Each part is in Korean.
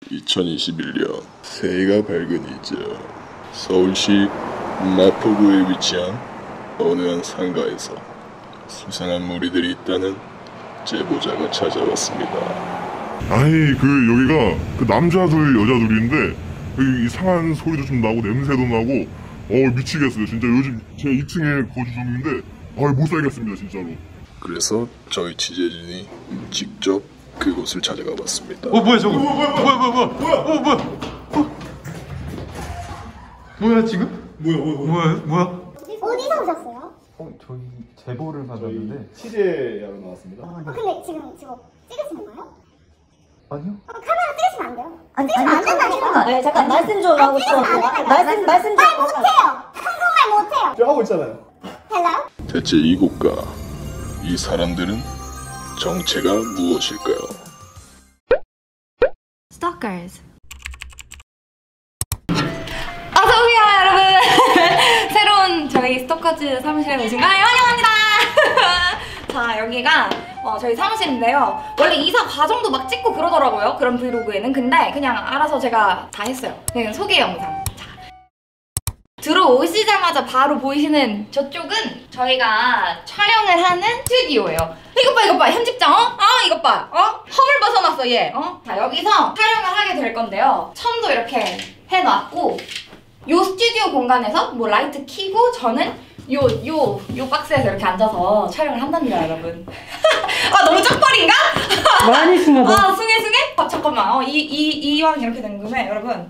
2021년 새해가 밝은 이제 서울시 마포구에 위치한 어느 한 상가에서 수상한 무리들이 있다는 제보자가 찾아왔습니다. 아니 여기가 남자 둘 여자 둘인데 여기 이상한 소리도 좀 나고 냄새도 나고 미치겠어요 진짜. 요즘 제 2층에 거주 중인데 못 살겠습니다 진짜로. 그래서 저희 취재진이 직접 그곳을 찾아가 봤습니다. 뭐야 저거? 뭐야 지금? 뭐야? 어디서 오셨어요? 저희 제보를 받았는데 취재하러 나왔습니다. 근데 지금 찍으시는 거예요? 아니요. 카메라 찍으시면 안 돼요? 아니, 찍으시면 안 된다니까. 네, 잠깐 말씀 좀 하고 싶어요. 말씀 좀. 말 못해요. 한국말 못해요. 저 하고 있잖아요. 헬로? 대체 이곳과 이 사람들은 정체가 무엇일까요? Stalkers. 어서오세요 여러분. 새로운 저희 스토커즈 사무실에 오신 걸 환영합니다. 자, 여기가 저희 사무실인데요. 원래 이사 과정도 막 찍고 그러더라고요, 그런 브이로그에는. 근데 그냥 알아서 제가 다 했어요. 그냥 소개 영상. 자, 들어오시자마자 바로 보이시는 저쪽은 저희가 촬영을 하는 스튜디오예요. 이것 봐 현직장. 이것 봐. 허물 벗어났어 얘. 자, 여기서 촬영을 하게 될 건데요. 천도 이렇게 해놨고, 요 스튜디오 공간에서 뭐 라이트 켜고 저는 요 박스에서 이렇게 앉아서 촬영을 한답니다, 여러분. 너무 쩍벌인가? 많이 심하다. 숭해? 잠깐만. 이왕 이렇게 된 김에 여러분.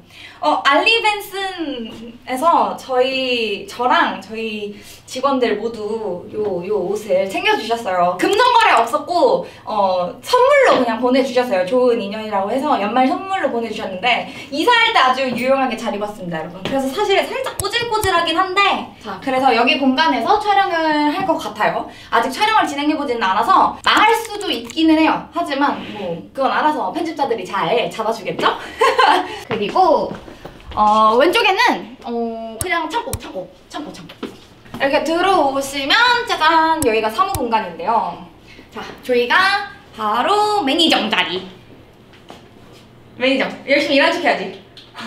알리벤슨에서 저랑 저희 직원들 모두 요 옷을 챙겨주셨어요. 금전거래 없었고, 선물로 그냥 보내주셨어요. 좋은 인연이라고 해서 연말 선물로 보내주셨는데, 이사할 때 아주 유용하게 잘 입었습니다, 여러분. 그래서 사실 살짝 꼬질꼬질하긴 한데, 자, 그래서 여기 공간에서 촬영을 할 것 같아요. 아직 촬영을 진행해보지는 않아서 나갈 수도 있기는 해요. 하지만 뭐 그건 알아서 편집자들이 잘 잡아주겠죠? 그리고 왼쪽에는 그냥 창고. 이렇게 들어오시면 짜잔, 여기가 사무 공간인데요. 자, 저희가 바로 매니저 자리. 매니저 열심히 일한 척 해야지.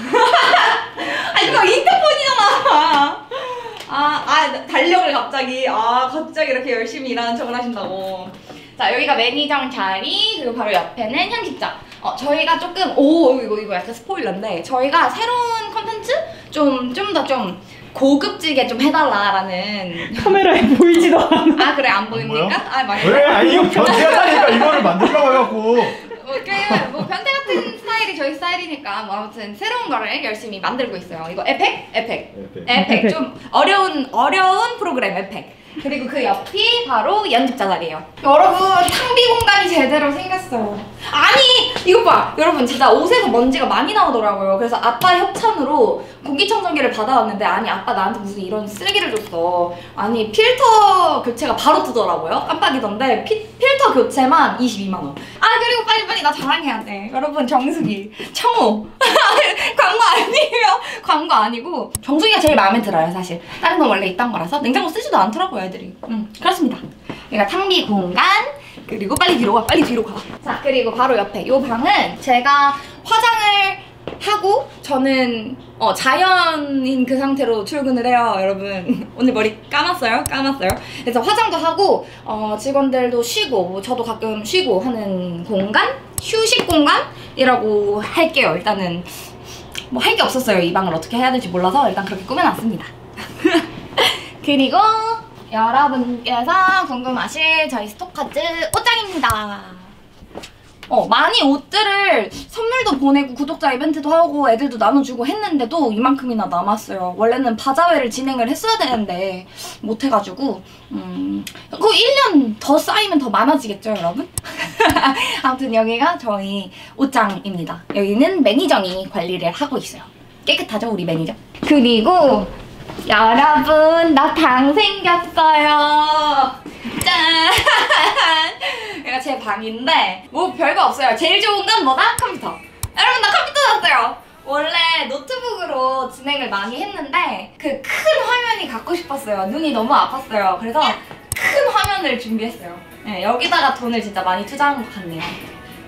이거 인터폰이잖아. 달력을 갑자기 이렇게 열심히 일하는 척을 하신다고. 자, 여기가 매니저 자리, 그리고 바로 옆에는 현직자. 저희가 조금 이거 약간 스포일러인데, 저희가 새로운 컨텐츠 좀 더 고급지게 좀 해달라라는. 카메라에 보이지도 않아. 그래, 안 보입니까? 많이. 왜? 이거 변태하다니까 이거를 만들려고 해갖고. 뭐 변태 같은 스타일이 저희 스타일이니까 뭐 아무튼 새로운 거를 열심히 만들고 있어요. 이거 에펙. 좀 어려운 프로그램 에펙. 그리고 그 옆이 바로 연습자 자리예요. 여러분, 탕비 공간이 제대로 생겼어요. 이것 봐! 여러분, 진짜 옷에서 먼지가 많이 나오더라고요. 그래서 아빠 협찬으로 공기청정기를 받아왔는데, 아빠 나한테 무슨 이런 쓰레기를 줬어. 필터 교체가 바로 뜨더라고요. 깜빡이던데 필터 교체만 22만원. 그리고 빨리 나 자랑해야 돼. 여러분, 정수기 청호. 광고 아니고 정수기가 제일 마음에 들어요, 사실. 다른 건 원래 있던 거라서. 냉장고 쓰지도 않더라고요, 애들이. 그렇습니다. 여기가 탕비 공간. 그리고 빨리 뒤로 가. 자, 그리고 바로 옆에 이 방은 제가 화장을 하고, 저는 자연인 그 상태로 출근을 해요, 여러분. 오늘 머리 감았어요. 그래서 화장도 하고, 직원들도 쉬고, 저도 가끔 쉬고 하는 공간? 휴식 공간이라고 할게요. 일단은 뭐 할 게 없었어요. 이 방을 어떻게 해야 될지 몰라서 일단 그렇게 꾸며놨습니다. 그리고 여러분께서 궁금하실 저희 스토커즈 옷장입니다. 많이 옷들을 선물도 보내고 구독자 이벤트도 하고 애들도 나눠주고 했는데도 이만큼이나 남았어요. 원래는 바자회를 진행을 했어야 되는데 못해가지고 그 1년 더 쌓이면 더 많아지겠죠, 여러분? 아무튼 여기가 저희 옷장입니다. 여기는 매니저이 관리를 하고 있어요. 깨끗하죠, 우리 매니저? 그리고 여러분, 나 방 생겼어요. 짠! 여기가 제 방인데 뭐 별거 없어요. 제일 좋은 건 뭐다? 컴퓨터. 여러분, 나 컴퓨터 샀어요. 원래 노트북으로 진행을 많이 했는데 그 큰 화면이 갖고 싶었어요. 눈이 너무 아팠어요. 그래서 큰 화면을 준비했어요. 여기다가 돈을 진짜 많이 투자한 것 같네요.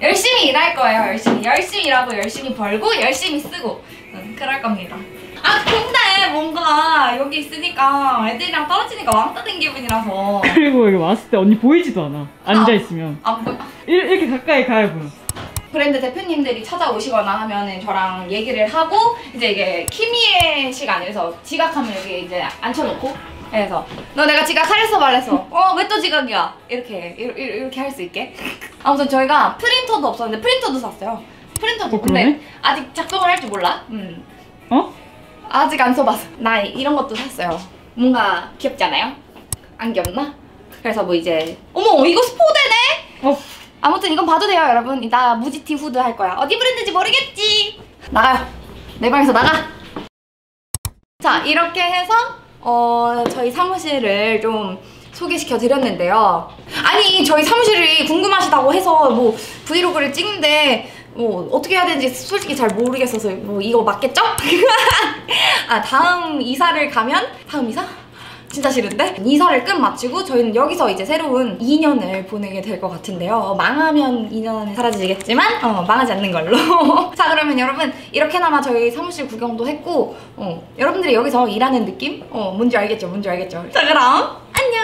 열심히 일할 거예요. 열심히 일하고 열심히 벌고 열심히 쓰고 그럴 겁니다. 아 근데 뭔가 여기 있으니까 애들이랑 떨어지니까 왕따 된 기분이라서. 그리고 여기 왔을 때 언니 보이지도 않아. 앉아있으면. 안 보여. 이렇게 가까이 가야 보여. 브랜드 대표님들이 찾아오시거나 하면은 저랑 얘기를 하고 이제 이게 키미의 시간이라서 지각하면 여기 이제 앉혀놓고 그래서 너 내가 지각하랬어 말랬어 왜 또 지각이야 이렇게 할 수 있게. 아무튼 저희가 프린터도 없었는데 프린터도 샀어요. 프린터도 근데 아직 작동을 할 줄 몰라. 어? 아직 안 써봤어. 나 이런 것도 샀어요. 뭔가 귀엽지 않아요? 안 귀엽나? 그래서 뭐 이제 어머 이거 스포대네? 아무튼 이건 봐도 돼요 여러분. 나 무지티 후드 할 거야. 어디 브랜드인지 모르겠지. 나가요. 내 방에서 나가. 자 이렇게 해서 저희 사무실을 좀 소개시켜 드렸는데요. 아니 저희 사무실이 궁금하시다고 해서 뭐 브이로그를 찍는데 뭐 어떻게 해야 되는지 솔직히 잘 모르겠어서 뭐 이거 맞겠죠? 아 다음 이사를 가면 다음 이사? 진짜 싫은데? 이사를 끝 마치고 저희는 여기서 이제 새로운 2년을 보내게 될 것 같은데요. 망하면 2년은 사라지겠지만 망하지 않는 걸로. 자 그러면 여러분 이렇게나마 저희 사무실 구경도 했고 여러분들이 여기서 일하는 느낌? 뭔지 알겠죠? 뭔지 알겠죠? 자 그럼 안녕.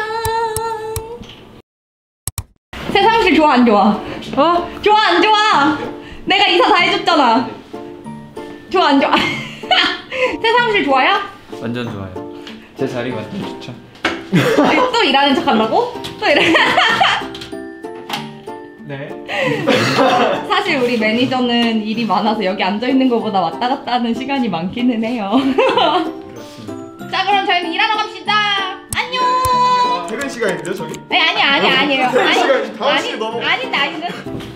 새 사무실 좋아 안 좋아? 좋아 안 좋아? 내가 이사 다 해줬잖아. 좋아 안 좋아? 새 사무실 좋아요? 완전 좋아요. 제 자리 완전 좋죠. 또 일하는 척 한다고? 또 일해? 네. 사실 우리 매니저는 일이 많아서 여기 앉아있는 것보다 왔다 갔다 하는 시간이 많기는 해요. 그렇습니다. 자 그럼 저희는 일하러 갑시다. 안녕. 퇴근 시간인데요 저기? 네 아니에요. 퇴근 시간 5시 넘어. 아닌데.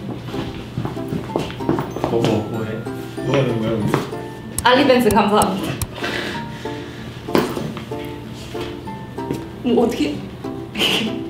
뭐해? 뭐 하는 거야 우리? 알리벤슨 감사합니다. 뭐 어떻게?